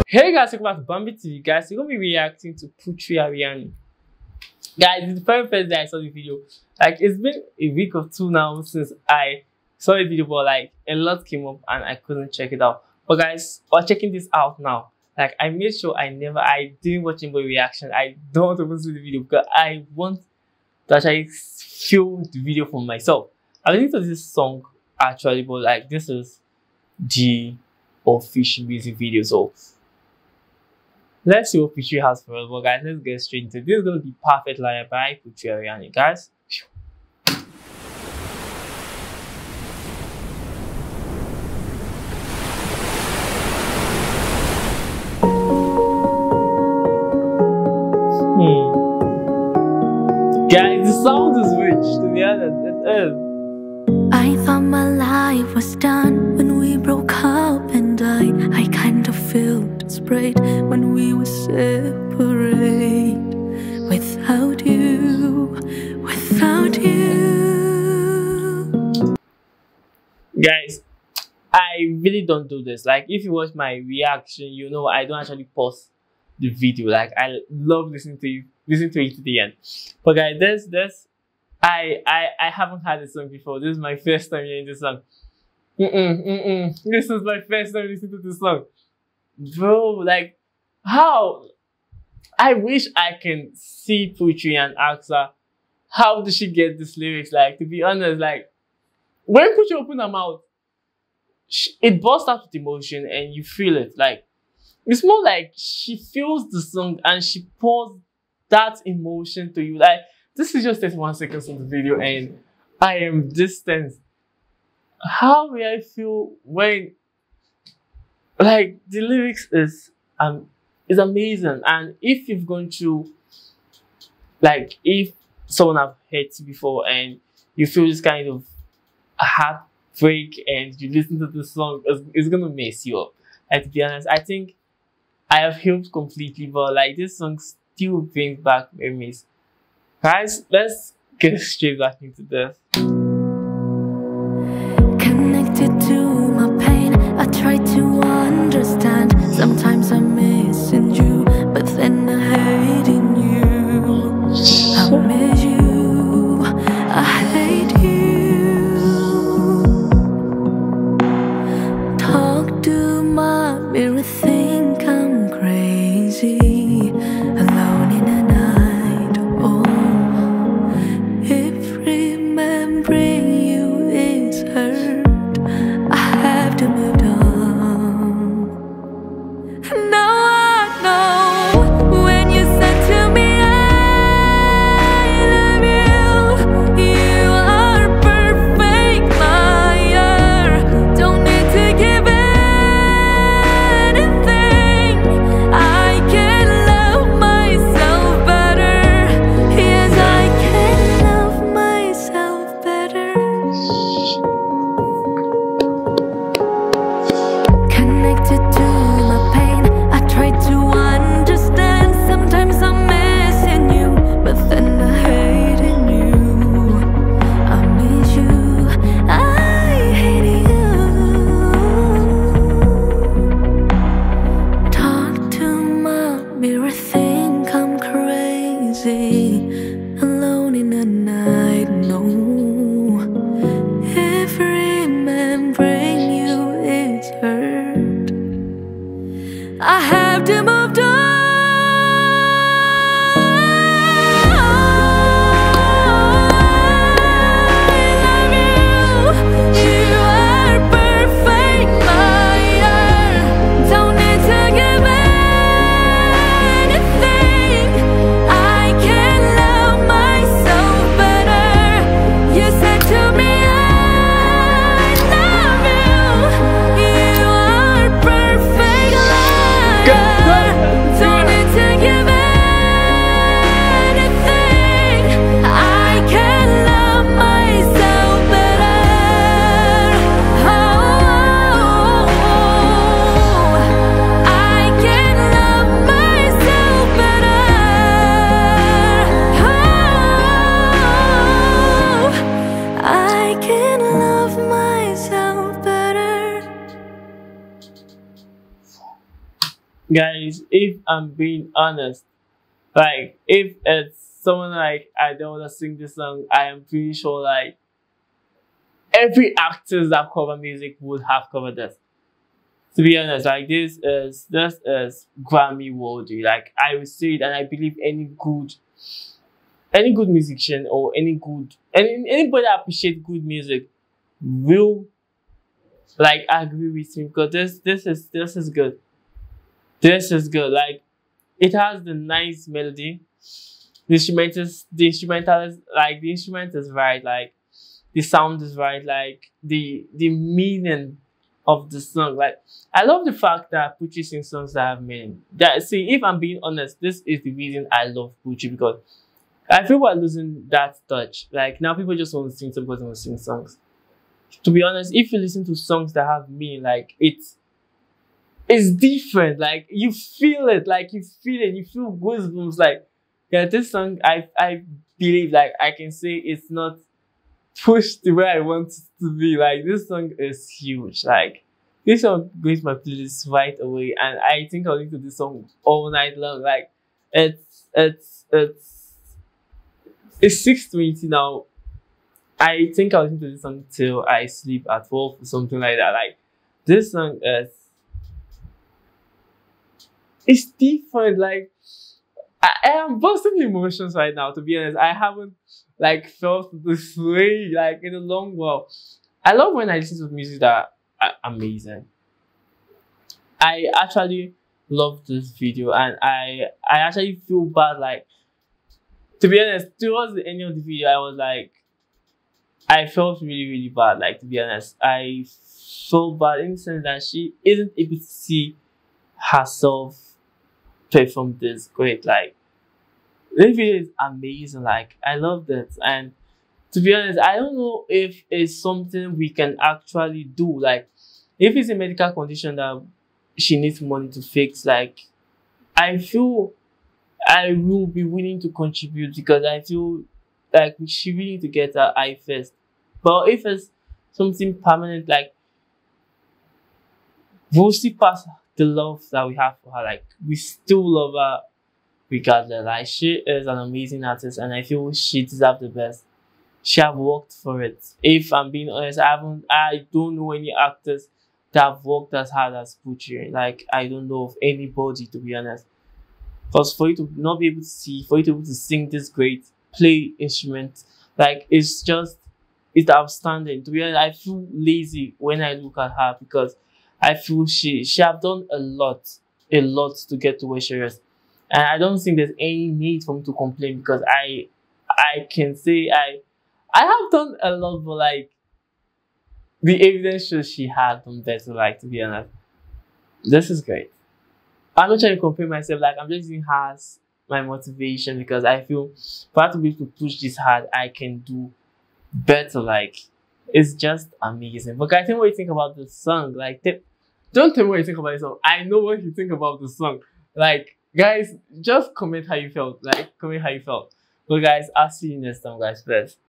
Hey guys, welcome back to Bambi TV. Guys, we're gonna be reacting to Putri Ariani. Guys, it's the very first day I saw the video. Like, it's been a week or two now since I saw the video, but like a lot came up and I couldn't check it out. But guys, we're checking this out now. Like, I made sure I didn't watch anybody reaction. I don't want to even see the video because I want to actually feel the video for myself. I listened to this song actually, but like this is the official music video, so let's see what Putri has for us. But guys, let's get straight into it. This is going to be Perfect Liar by Putri Ariani, guys. Guys, the sound is rich, to be honest, it is. I thought my life was done when we broke up, and I kind of felt sprayed when we were separate. Without you. Guys, I really don't do this. Like, if you watch my reaction, you know I don't actually pause the video. Like, I love listening to it to the end. But guys, I haven't heard this song before. This is my first time hearing this song. This is my first time listening to this song. Bro, like, how? I wish I can see Putri and ask her, how did she get these lyrics? Like, to be honest, like, when Putri opened her mouth, it bursts out with emotion and you feel it. Like, it's more like she feels the song and she pours that emotion to you. Like, this is just 31 seconds of the video and I am distant. How will I feel when, like, the lyrics is amazing. And if you've gone through, like, if someone have hurt you before and you feel this kind of heartbreak and you listen to this song, it's gonna mess you up. Like, to be honest, I think I have healed completely, but like this song still brings back memories. Guys, let's get straight back into this. Connected to my pain, I try to understand. Sometimes I'm missing you, but then I hating you. I miss you, I hate you. Talk to my mirror, think I'm crazy. Alone in the night, oh. If remembering you is hurt, I have to move on. Now I know when you said to me, I love you. You are perfect liar. Don't need to give anything. I can love myself better. Yes, I can love myself better. Connected to my pain, I try to understand. Sometimes I'm missing you, but then I hating you. I miss you, I hate you. Talk to my mirror, think I'm crazy. Alone in the night, no. If remembering you is hurt, I have to move on. I love you. You are perfect liar. Don't need to give anything. I can love myself better. You said to me, I love you. You are perfect liar. Don't need to give anything. I can love myself better. Oh, I can love myself better. Oh, I can love myself better. Guys, if I'm being honest, like if it's someone like I don't want to sing this song, I am pretty sure like every actors that cover music would have covered this. To be honest, like this is Grammy worthy. Like I would say it, and I believe any good musician or anybody that appreciate good music will like agree with me because this is good. This is good. Like it has the nice melody. The instrument is right. Like the sound is right. Like the meaning of the song. Like I love the fact that Pucci sings songs that have meaning. That see, if I'm being honest, this is the reason I love Pucci because I feel we're losing that touch. Like now people just want to sing because they want to sing songs. To be honest, if you listen to songs that have meaning, like it's different. Like you feel it. Like you feel it. You feel goosebumps. Like yeah, this song I believe like I can say it's not pushed the way I want it to be. Like this song is huge. Like this song goes my playlist right away, and I think I'll listen to this song all night long. Like it's 6:20 now. I think I'll listen to this song till I sleep at 12 or something like that. Like this song is it's different. Like I am bursting emotions right now. To be honest, I haven't like felt this way like in a long while. I love when I listen to music that are amazing. I actually love this video, and I actually feel bad. Like to be honest, towards the end of the video, I was like, I felt really bad. Like to be honest, I felt bad in the sense that she isn't able to see herself perform this great. Like this video is amazing. Like I loved it, and to be honest, I don't know if it's something we can actually do. Like if it's a medical condition that she needs money to fix, like I feel I will be willing to contribute because I feel like she really need to get her eye first. But if it's something permanent, like we'll see past the love that we have for her. Like we still love her regardless. Like she is an amazing artist, and I feel she deserves the best. She have worked for it. If I'm being honest, I don't know any actors that have worked as hard as Pucci. Like I don't know of anybody, to be honest. Because for you to not be able to see, for you to be able to sing this great, play instruments, like it's outstanding. To be honest, I feel lazy when I look at her because I feel she have done a lot to get to where she is. And I don't think there's any need for me to complain because I can say I have done a lot, but like the evidence shows she had done better. Like to be honest, this is great. I'm not trying to compare myself. Like I'm just using her as my motivation because I feel for her to be able to push this hard, I can do better. Like it's just amazing. But guys, tell me what you think about the song. Like don't tell me what you think about the song. I know what you think about the song. Like guys, just comment how you felt. Like comment how you felt. But guys, I'll see you next time, guys. Bless.